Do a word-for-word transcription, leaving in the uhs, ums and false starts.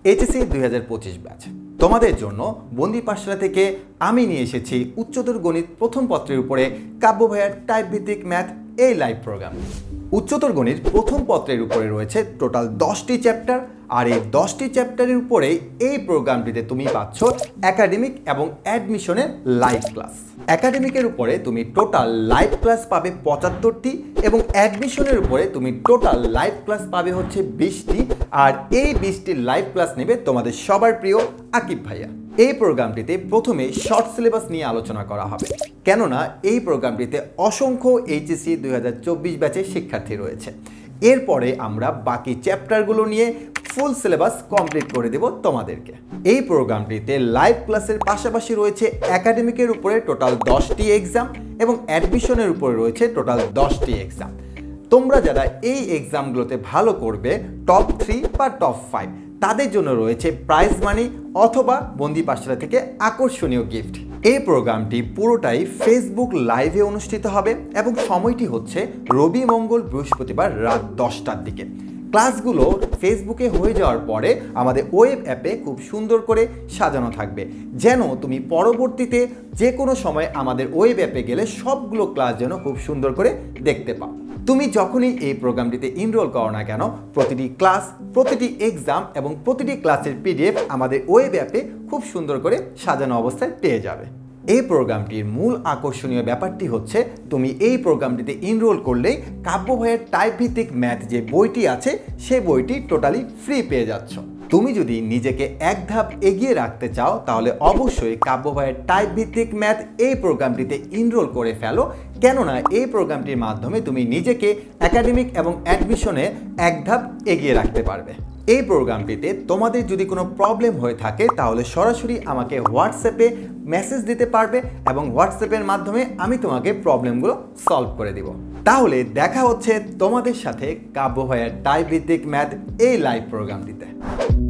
H S C দুই হাজার পঁচিশ ব্যাচ তোমাদের জন্য বন্দি পাঠশালা থেকে আমি নিয়ে এসেছি উচ্চতর গণিত প্রথম পত্রের উপরে কাব্য ভাইয়ার টাইপ ভিত্তিক ম্যাথ এই লাইভ প্রোগ্রাম। উচ্চতর গণিত প্রথম পত্রের উপরে রয়েছে টোটাল দশটি চ্যাপ্টার, আর এই দশটি চ্যাপ্টারের উপরে এই প্রোগ্রামটিতে তুমি পাচ্ছ একাডেমিক এবং অ্যাডমিশনের লাইভ ক্লাস। একাডেমিকের উপরে তুমি টোটাল লাইভ ক্লাস পাবে পঁচাত্তরটি এবং অ্যাডমিশনের উপরে তুমি টোটাল লাইভ ক্লাস পাবে হচ্ছে বিশটি, আর এই বিশটি লাইভ ক্লাস নেবে তোমাদের সবার প্রিয় আকিব ভাইয়া। এই প্রোগ্রামটিতে প্রথমে শর্ট সিলেবাস নিয়ে আলোচনা করা হবে, কেননা এই প্রোগ্রামটিতে অসংখ্য এইচ এস সি দুই হাজার চব্বিশ ব্যাচের শিক্ষার্থী রয়েছে। এরপরে আমরা বাকি চ্যাপ্টারগুলো নিয়ে ফুল সিলেবাস কমপ্লিট করে দেব তোমাদেরকে। এই প্রোগ্রামটিতে লাইভ ক্লাসের পাশাপাশি রয়েছে একাডেমিকের উপরে টোটাল দশটি এক্সাম এবং অ্যাডমিশনের উপরে রয়েছে টোটাল দশটি এক্সাম। তোমরা যারা এই এক্সামগুলোতে ভালো করবে টপ থ্রি বা টপ ফাইভ, তাদের জন্য রয়েছে প্রাইজ মানি অথবা বন্দি পাঠশালা থেকে আকর্ষণীয় গিফট। এই প্রোগ্রামটি পুরোটাই ফেসবুক লাইভে অনুষ্ঠিত হবে এবং সময়টি হচ্ছে রবি মঙ্গল বৃহস্পতিবার রাত দশটার দিকে। ক্লাসগুলো ফেসবুকে হয়ে যাওয়ার পরে আমাদের ওয়েব অ্যাপে খুব সুন্দর করে সাজানো থাকবে, যেন তুমি পরবর্তীতে যে কোনো সময় আমাদের ওয়েব অ্যাপে গেলে সবগুলো ক্লাস যেন খুব সুন্দর করে দেখতে পাও। তুমি যখনই এই প্রোগ্রামটিতে এনরোল করো না কেন, প্রতিটি ক্লাস, প্রতিটি এক্সাম এবং প্রতিটি ক্লাসের পিডিএফ আমাদের ওয়েব অ্যাপে খুব সুন্দর করে সাজানো অবস্থায় পেয়ে যাবে। এই প্রোগ্রামটির মূল আকর্ষণীয় ব্যাপারটি হচ্ছে তুমি এই প্রোগ্রামটিতে এনরোল করলেই কাব্য ভাইয়ের টাইপ ভিত্তিক ম্যাথ যে বইটি আছে সেই বইটি টোটালি ফ্রি পেয়ে যাচ্ছ। তুমি যদি নিজেকে এক ধাপ এগিয়ে রাখতে চাও তাহলে অবশ্যই কাব্য ভাইয়ের টাইপ ভিত্তিক ম্যাথ এই প্রোগ্রামটিতে এনরোল করে ফেলো, কেননা এই প্রোগ্রামটির মাধ্যমে তুমি নিজেকে একাডেমিক এবং অ্যাডমিশনে এক ধাপ এগিয়ে রাখতে পারবে। এই প্রোগ্রামটিতে তোমাদের যদি কোনো প্রবলেম হয়ে থাকে তাহলে সরাসরি আমাকে হোয়াটসঅ্যাপে মেসেজ দিতে পারবে এবং হোয়াটসঅ্যাপের মাধ্যমে আমি তোমাকে প্রবলেমগুলো সলভ করে দিব। তাহলে দেখা হচ্ছে তোমাদের সাথে কাব্য ভাইয়ের টাইপ ভিত্তিক ম্যাথ এই লাইভ প্রোগ্রামটিতে।